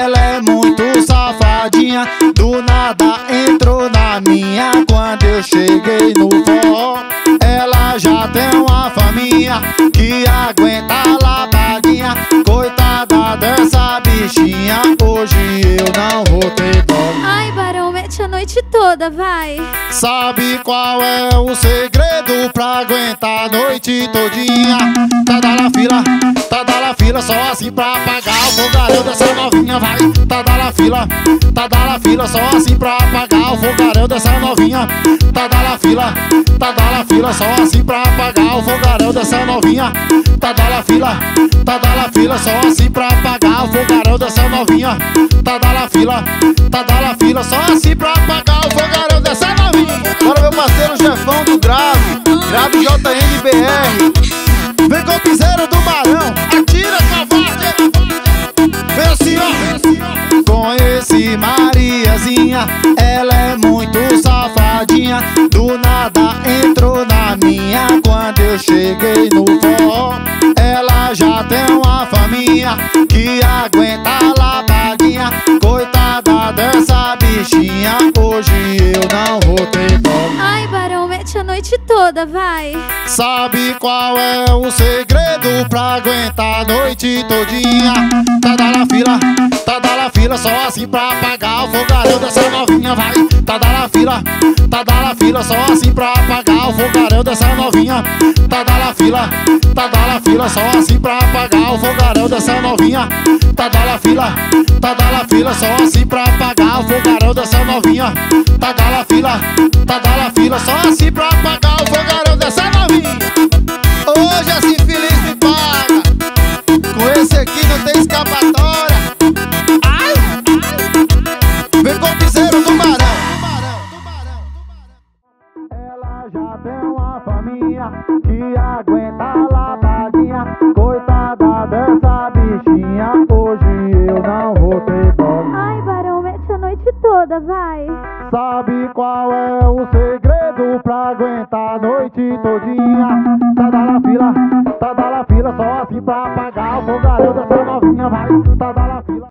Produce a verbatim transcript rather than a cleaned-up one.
Ela é muito safadinha, do nada entrou na minha. Quando eu cheguei no forró, ela já tem uma faminha que aguenta a lavadinha. Coitada dessa bichinha, hoje eu não vou ter dó. Ai, Barão, mete a noite toda, vai. Sabe qual é o segredo pra aguentar a noite todinha? Tá da la fila, tá da la fila, só assim pra apagar o fogaréu dessa novinha, vai. Tá da la fila, tá da la fila, só assim pra apagar o fogaréu dessa novinha. Tá da la fila, tá da la fila, só assim pra apagar o fogaréu dessa novinha. Tá da la fila, tá da la fila, só assim pra apagar o fogaréu dessa novinha. Tá da la fila, tá da la fila, só assim pra apagar o fogaréu dessa novinha. Bora, meu parceiro Jefão do Grave, Grave J N B R. Vem com o piseiro do Barão, atira covarde. Vem assim, ó. Conheci Mariazinha, ela é muito safadinha, do nada entrou na minha. Quando eu cheguei no forró, ela já tem uma faminha que aguenta a lavadinha. Coitada dessa bichinha, hoje eu não vou ter dó. Ai, Barão, mete a noite toda, vai. Sabe qual é o segredo pra aguentar a noite todinha? Tá da la fila, tá da la fila, só assim pra apagar o fogaréu dessa novinha, vai. Tá da la fila, tá da la fila, só assim pra apagar o fogaréu dessa novinha. Tá da la fila, tá da la fila, só assim pra apagar o fogaréu dessa novinha. Tá da la fila, tá da la fila, só assim pra apagar o fogaréu dessa novinha. Tá da la fila, tá da la fila, só assim pra apagar o fogaréu dessa novinha. Hoje esse infeliz me paga, com esse aqui não tem escapatória. Ai! Vem com o piseiro do Barão. Ela já tem uma faminha que aguenta a lavadinha. Coitada dessa bichinha, hoje eu não vou ter dó. Ai, Barão, mete a noite toda, vai. Sabe qual é o segredo pra aguentar a noite todinha? Tá da la fila, tá da la fila, só assim pra apagar o fogaréu dessa novinha, vai. Tá da la fila.